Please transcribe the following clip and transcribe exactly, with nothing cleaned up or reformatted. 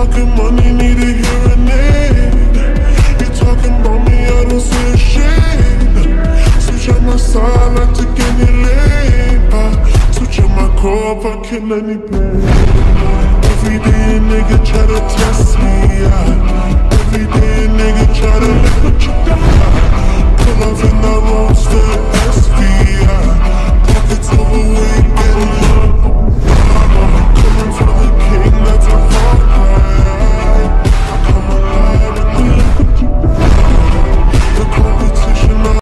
talking money, need a hearing aid. You talking about me, I don't see a shade. Switch on my side, like to get any lane. uh, Switch on my core, if I kill any pain. Every day a nigga try to test me, yeah. Every day a nigga try to look what you got.